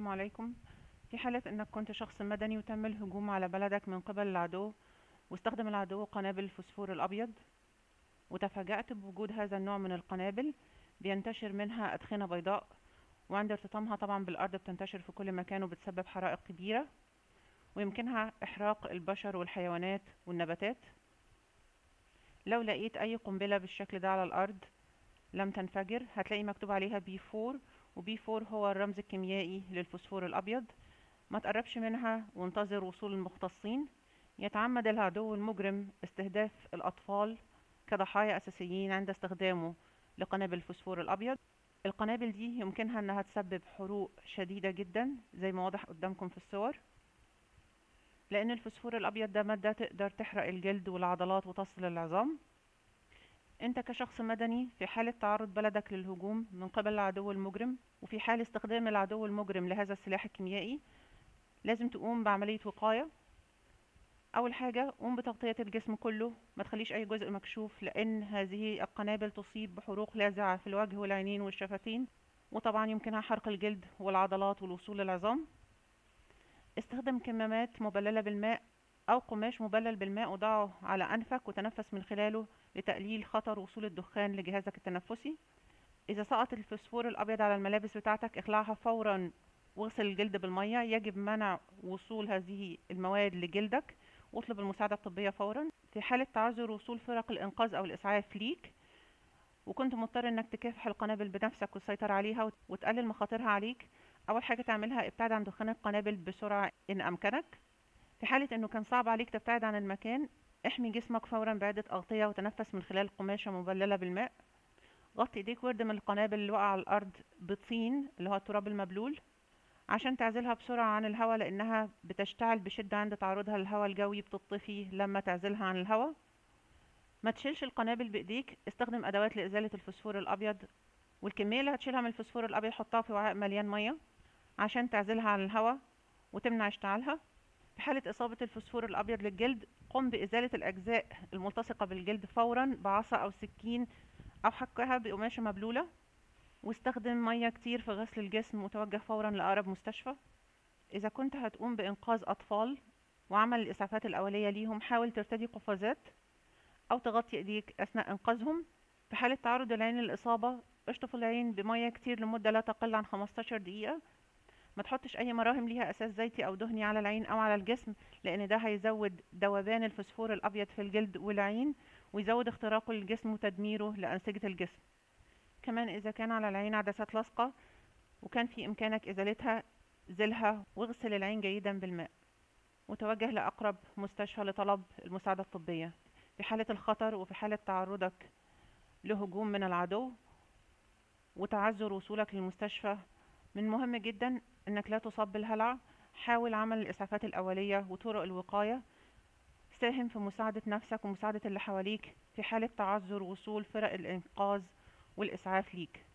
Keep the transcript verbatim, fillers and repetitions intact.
السلام عليكم. في حالة انك كنت شخص مدني وتم الهجوم على بلدك من قبل العدو، واستخدم العدو قنابل الفوسفور الابيض، وتفاجأت بوجود هذا النوع من القنابل بينتشر منها أدخنة بيضاء، وعند ارتطامها طبعا بالأرض بتنتشر في كل مكان وبتسبب حرائق كبيرة، ويمكنها إحراق البشر والحيوانات والنباتات. لو لقيت أي قنبلة بالشكل ده على الأرض لم تنفجر، هتلاقي مكتوب عليها بي فور، وبي فور هو الرمز الكيميائي للفوسفور الأبيض. ما تقربش منها وانتظر وصول المختصين. يتعمد العدو المجرم استهداف الأطفال كضحايا أساسيين عند استخدامه لقنابل الفوسفور الأبيض. القنابل دي يمكنها أنها تسبب حروق شديدة جدا زي ما واضح قدامكم في الصور، لأن الفوسفور الأبيض ده مادة تقدر تحرق الجلد والعضلات وتصل العظام. انت كشخص مدني في حالة تعرض بلدك للهجوم من قبل العدو المجرم، وفي حال استخدام العدو المجرم لهذا السلاح الكيميائي، لازم تقوم بعملية وقاية. اول حاجة قوم بتغطية الجسم كله، ما تخليش اي جزء مكشوف، لان هذه القنابل تصيب بحروق لاذعة في الوجه والعينين والشفتين، وطبعا يمكنها حرق الجلد والعضلات والوصول للعظام. استخدم كمامات مبللة بالماء او قماش مبلل بالماء وضعه على انفك وتنفس من خلاله لتقليل خطر وصول الدخان لجهازك التنفسي. اذا سقط الفوسفور الابيض على الملابس بتاعتك اخلعها فورا واغسل الجلد بالمية. يجب منع وصول هذه المواد لجلدك، واطلب المساعدة الطبية فورا. في حالة تعذر وصول فرق الإنقاذ أو الإسعاف ليك، وكنت مضطر إنك تكافح القنابل بنفسك وتسيطر عليها وت- وتقلل مخاطرها عليك، أول حاجة تعملها ابتعد عن دخان القنابل بسرعة إن أمكنك. في حالة إنه كان صعب عليك تبتعد عن المكان، احمي جسمك فورا بعدة أغطية وتنفس من خلال قماشة مبللة بالماء. غطي ايديك واردم القنابل اللي وقع على الأرض بطين اللي هو التراب المبلول عشان تعزلها بسرعة عن الهواء، لأنها بتشتعل بشدة عند تعرضها للهواء الجوي، بتطفي لما تعزلها عن الهواء. ما تشيلش القنابل بإيديك، استخدم أدوات لإزالة الفوسفور الأبيض، والكمية اللي هتشيلها من الفوسفور الأبيض حطها في وعاء مليان مية عشان تعزلها عن الهواء وتمنع اشتعالها. في حالة إصابة الفوسفور الأبيض للجلد، قم بإزالة الأجزاء الملتصقة بالجلد فورا بعصا أو سكين، أو حكها بقماشة مبلولة، واستخدم مية كتير في غسل الجسم وتوجه فورا لأقرب مستشفى. إذا كنت هتقوم بإنقاذ أطفال وعمل الإسعافات الأولية ليهم، حاول ترتدي قفازات أو تغطي إيديك أثناء إنقاذهم. في حالة تعرض العين للإصابة، اشطف العين بمية كتير لمدة لا تقل عن خمستاشر دقيقة. ما تحطش أي مراهم ليها أساس زيتي أو دهني على العين أو على الجسم، لأن ده هيزود ذوبان الفوسفور الأبيض في الجلد والعين، ويزود اختراقه للجسم وتدميره لأنسجة الجسم. كمان إذا كان على العين عدسات لاصقة وكان في إمكانك إزالتها، زلها واغسل العين جيدا بالماء، وتوجه لأقرب مستشفى لطلب المساعدة الطبية. في حالة الخطر وفي حالة تعرضك لهجوم من العدو وتعذر وصولك للمستشفى، من المهم جدا انك لا تصاب بالهلع. حاول عمل الإسعافات الأولية وطرق الوقاية. ساهم في مساعدة نفسك ومساعدة اللي حواليك في حالة تعذر وصول فرق الإنقاذ والإسعاف ليك.